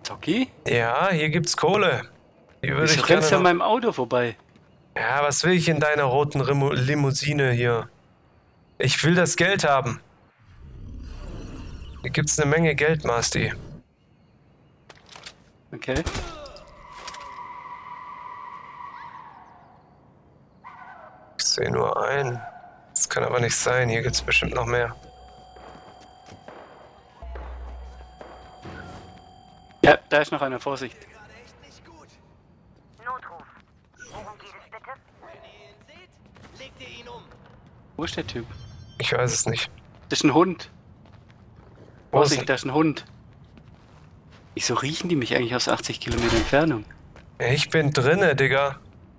Zocki? Ja, hier gibt's Kohle. Die würde Wieso ich rennst du gerne an noch... meinem Auto vorbei? Ja, was will ich in deiner roten Limousine hier? Ich will das Geld haben. Hier gibt's eine Menge Geld, Masti. Okay. Ich sehe nur einen. Das kann aber nicht sein. Hier gibt's bestimmt noch mehr. Ja, da ist noch einer, Vorsicht. Notruf. Worum geht es bitte? Wenn ihr ihn seht, legt ihr ihn um. Wo ist der Typ? Ich weiß es nicht. Das ist ein Hund. Wo ist Vorsicht, da ist ein Hund. Wieso riechen die mich eigentlich aus 80 Kilometer Entfernung? Ich bin drinne, Digga.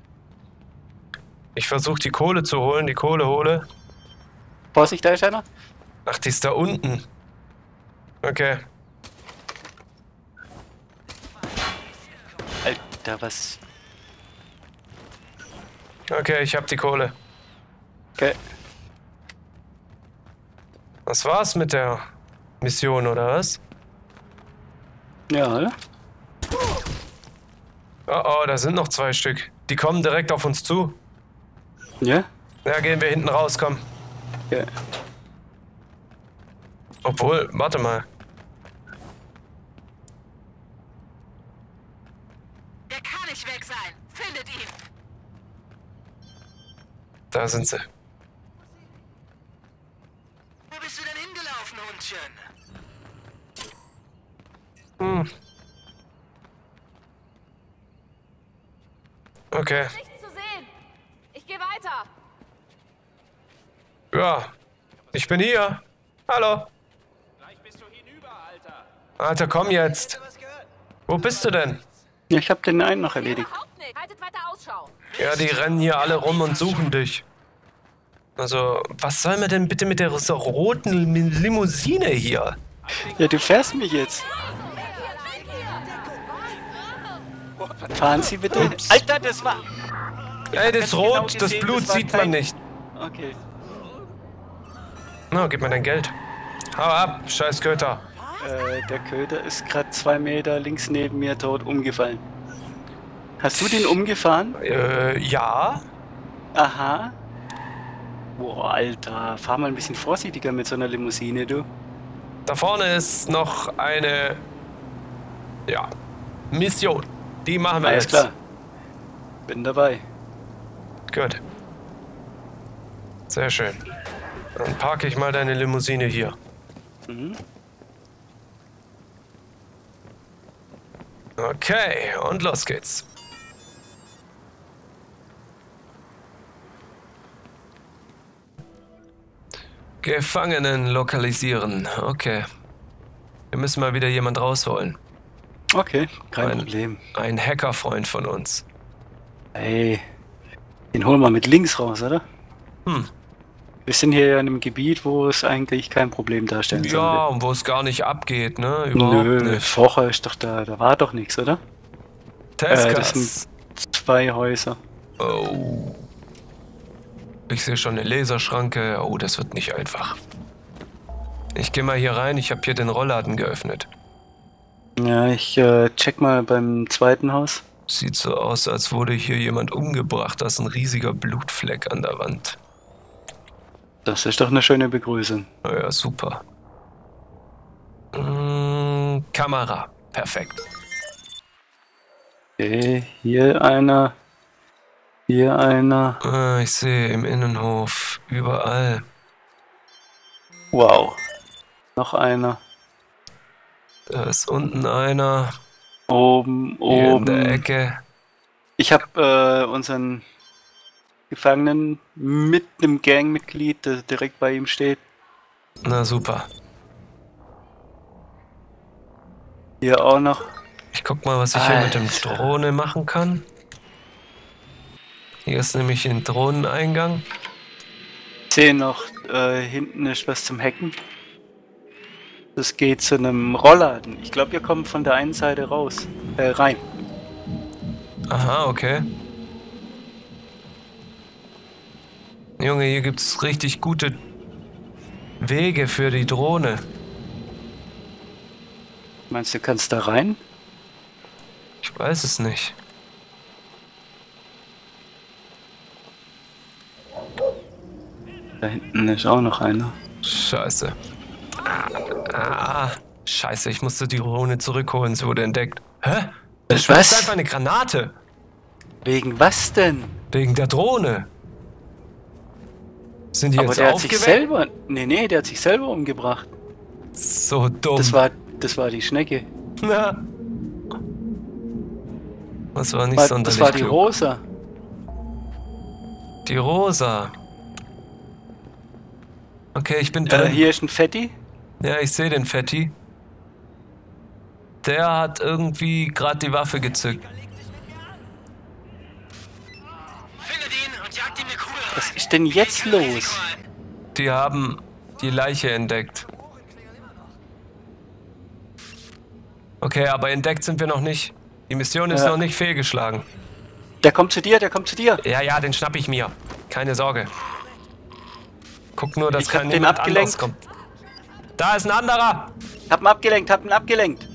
Ich versuche die Kohle zu holen, die Kohle hole. Vorsicht, da ist einer. Ach, die ist da unten. Okay. Alter, was? Okay, ich hab die Kohle. Okay. Was war's mit der Mission, oder was? Ja, oder? Oh, oh, da sind noch 2 Stück. Die kommen direkt auf uns zu. Ja? Ja, gehen wir hinten raus, komm. Ja. Obwohl, warte mal. Der kann nicht weg sein. Findet ihn. Da sind sie. Wo bist du denn hingelaufen, Hundchen? Hm. Okay. Nichts zu sehen. Ich gehe weiter. Ja. Ich bin hier. Hallo. Gleich bist du hinüber, Alter. Alter, komm jetzt. Was gehört? Wo bist du denn? Ja, ich hab den einen noch erledigt. Überhaupt nicht. Haltet weiter Ausschau. Ja, die rennen hier alle rum und suchen dich. Also, was soll man denn bitte mit der so roten Limousine hier? Ja, du fährst mich jetzt. Fahren Sie bitte. Ups. Alter, das war... Ey, das ist Genau rot, das gesehen, Blut das war sieht man kein- nicht. Okay. Na, gib mir dein Geld. Hau ab, scheiß Köter. Der Köter ist gerade 2 Meter links neben mir tot umgefallen. Hast du den umgefahren? Ja. Aha. Boah, Alter. Fahr mal ein bisschen vorsichtiger mit so einer Limousine, du. Da vorne ist noch eine... Ja. Mission. Die machen wir Alles jetzt. klar. Bin dabei. Gut. Sehr schön. Dann parke ich mal deine Limousine hier. Mhm. Okay, und los geht's. Gefangenen lokalisieren. Okay. Wir müssen mal wieder jemand rausholen. Okay, kein Problem. Ein Hackerfreund von uns. Hey, den holen wir mit links raus, oder? Hm. Wir sind hier ja in einem Gebiet, wo es eigentlich kein Problem darstellen soll. Ja, und wo es gar nicht abgeht, ne? Überhaupt Nö, nicht. vorher ist doch da war doch nichts, oder? Das Teskas. sind 2 Häuser. Oh. Ich sehe schon eine Laserschranke. Oh, das wird nicht einfach. Ich gehe mal hier rein. Ich habe hier den Rollladen geöffnet. Ja, ich check mal beim zweiten Haus. Sieht so aus, als wurde hier jemand umgebracht. Da ist ein riesiger Blutfleck an der Wand. Das ist doch eine schöne Begrüßung. Ja, super. Kamera. Perfekt. Okay, hier einer. Hier einer. Ah, ich sehe im Innenhof. Überall. Wow. Noch einer. Da ist unten einer. Oben, Hier in der oben. Ecke. Ich habe unseren Gefangenen mit einem Gangmitglied, der direkt bei ihm steht. Na super. Hier auch noch. Ich guck mal, was ich hier mit dem Alter. Drohne machen kann. Hier ist nämlich ein Drohneneingang. Ich sehe noch, hinten ist was zum Hacken. Das geht zu einem Rollladen. Ich glaube, wir kommen von der einen Seite raus. Rein. Aha, okay. Junge, hier gibt's richtig gute Wege für die Drohne. Meinst du, kannst da rein? Ich weiß es nicht. Da hinten ist auch noch einer. Scheiße. Scheiße, ich musste die Drohne zurückholen, sie wurde entdeckt. Hä? Das Was? ist einfach eine Granate. Wegen was denn? Wegen der Drohne. Sind die Aber jetzt der hat sich aufgeweckt? selber... Nee, der hat sich selber umgebracht. So dumm. Das war die Schnecke. Na. Das war nicht Das sonderlich war die klug. Rosa. Die Rosa. Okay, ich bin drin. Hier ist ein Fetti. Ja, ich sehe den Fetti. Der hat irgendwie gerade die Waffe gezückt. Findet ihn und jagt ihm eine Kugel rein. Was ist denn jetzt los? Die haben die Leiche entdeckt. Okay, aber entdeckt sind wir noch nicht. Die Mission ist Ja. noch nicht fehlgeschlagen. Der kommt zu dir, der kommt zu dir. Ja, den schnapp ich mir. Keine Sorge. Guck nur, dass Ich hab kein den niemand abgelenkt. anderes kommt. Da ist ein anderer. Hab ihn abgelenkt.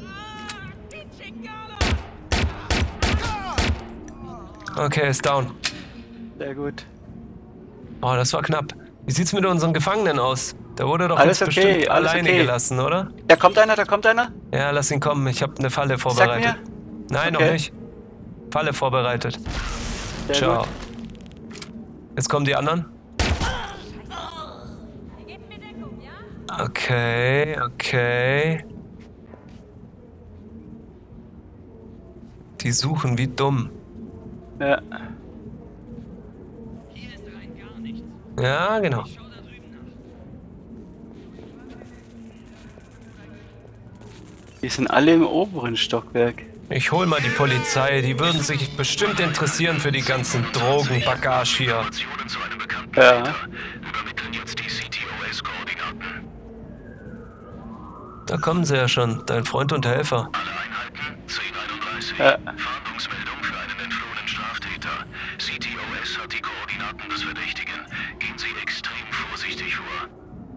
Okay, ist down. Sehr gut. Oh, das war knapp. Wie sieht's mit unseren Gefangenen aus? Der wurde doch Alles jetzt okay, bestimmt alles alleine okay. gelassen, oder? Da kommt einer. Ja, lass ihn kommen. Ich habe eine Falle Sag vorbereitet. mir. Nein, Okay. noch nicht. Falle vorbereitet. Sehr Ciao. gut. Jetzt kommen die anderen. Gebt mir Deckung, ja? Okay. Die suchen wie dumm. Ja. Ja, genau. Die sind alle im oberen Stockwerk. Ich hol mal die Polizei. Die würden sich bestimmt interessieren für die ganzen Drogenbagage hier. Ja. Da kommen sie ja schon. Dein Freund und Helfer. Ja. Fahndungsmeldung für einen entflohenen Straftäter. CTOS hat die Koordinaten des Verdächtigen. Gehen Sie extrem vorsichtig vor.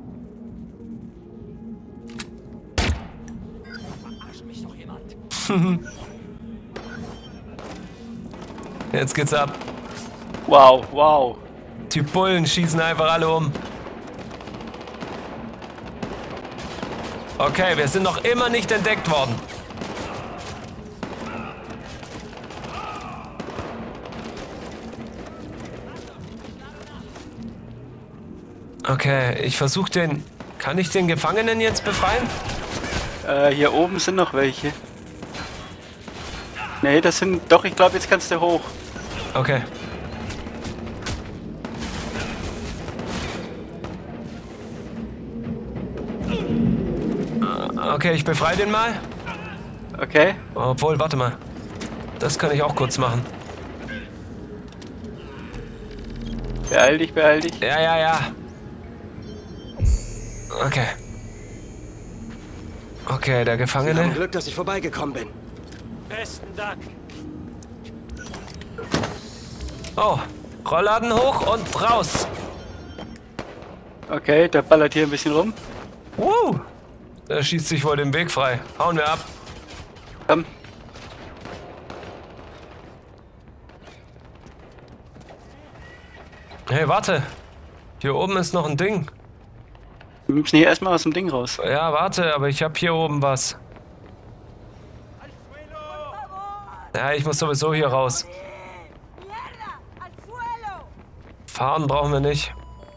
Jetzt geht's ab. Wow. Die Bullen schießen einfach alle um. Okay, wir sind noch immer nicht entdeckt worden. Okay, ich versuche den... Kann ich den Gefangenen jetzt befreien? Hier oben sind noch welche. Nee, das sind... Doch, ich glaube, jetzt kannst du hoch. Okay. Okay, ich befreie den mal. Okay. Obwohl, warte mal. Das kann ich auch kurz machen. Beeil dich. Ja. Okay. Okay, der Gefangene. Glück, dass ich vorbeigekommen bin. Besten Dank. Oh, Rollladen hoch und raus. Okay, der ballert hier ein bisschen rum. Der schießt sich wohl den Weg frei. Hauen wir ab. Komm. Hey, warte. Hier oben ist noch ein Ding. Wir müssen hier erstmal aus dem Ding raus. Ja, warte, aber ich habe hier oben was. Ja, ich muss sowieso hier raus. Fahren brauchen wir nicht.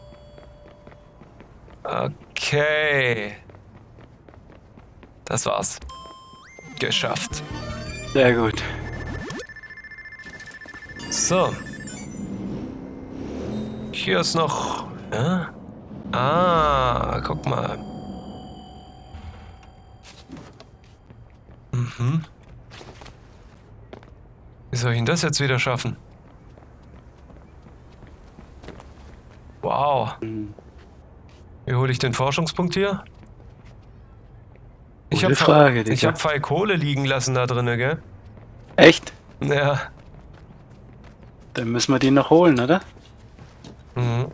Okay. Das war's. Geschafft. Sehr gut. So. Hier ist noch... Ja? Ah, guck mal. Wie soll ich denn das jetzt wieder schaffen? Wow. Wie hole ich den Forschungspunkt hier? Gute Frage, Ich Digga. habe Pfeil Kohle liegen lassen da drinne, gell? Echt? Ja. Dann müssen wir den noch holen, oder? Mhm.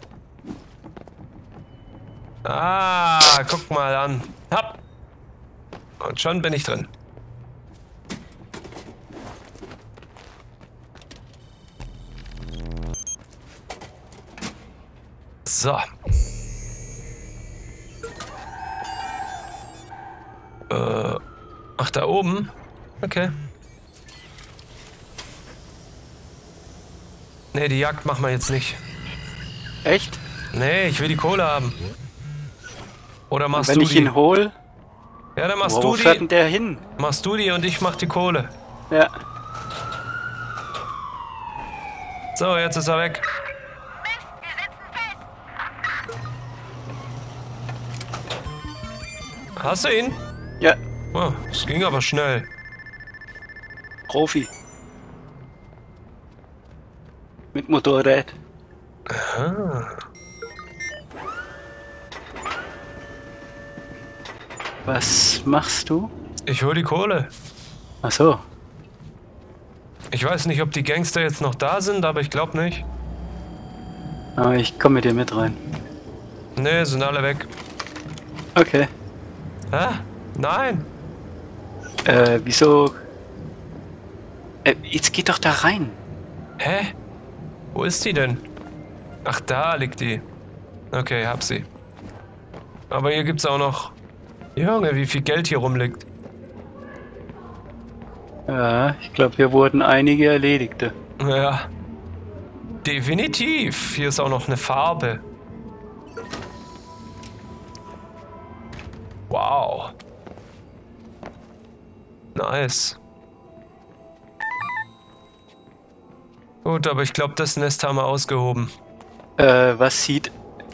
Ah, guck mal an. Hopp. Und schon bin ich drin. So. Ach, da oben? Okay. Nee, die Jagd machen wir jetzt nicht. Echt? Nee, ich will die Kohle haben. Oder machst Wenn du ich die? ihn hol, Ja, dann machst wo du fährt die. denn der hin? Machst du die und ich mach die Kohle. Ja. So, jetzt ist er weg. Mist, wir sitzen fest. Hast du ihn? Ja, Oh, es ging aber schnell. Profi. Mit Motorrad. Was machst du? Ich hol die Kohle. Ach so. Ich weiß nicht, ob die Gangster jetzt noch da sind, aber ich glaube nicht. Aber ich komme mit dir mit rein. Nee, sind alle weg. Okay. Hä? Nein. Wieso? Jetzt geht doch da rein. Hä? Wo ist die denn? Ach, da liegt die. Okay, hab sie. Aber hier gibt's auch noch... Junge, wie viel Geld hier rumliegt. Ja, ich glaube, hier wurden einige Erledigte. Ja. Definitiv. Hier ist auch noch eine Farbe. Wow. Nice. Gut, aber ich glaube, das Nest haben wir ausgehoben. Was sieht...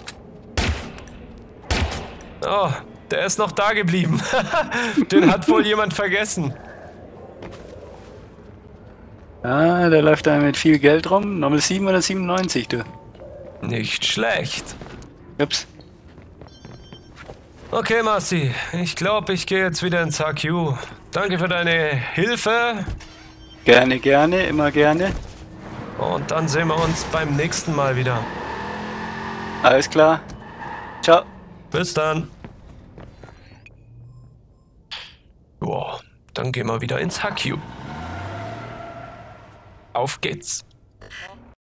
Oh, der ist noch da geblieben. Den hat wohl jemand vergessen. Ah, da läuft einer mit viel Geld rum. Nochmal 797, du. Nicht schlecht. Ups. Okay, Marci. Ich glaube, ich gehe jetzt wieder ins HQ. Danke für deine Hilfe. Gerne, gerne, immer gerne. Und dann sehen wir uns beim nächsten Mal wieder. Alles klar. Ciao. Bis dann. Boah, dann gehen wir wieder ins HQ. Auf geht's.